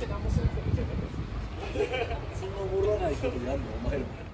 何もしなくてもいいじゃないですか。そんなおもろないことやんのお前ら。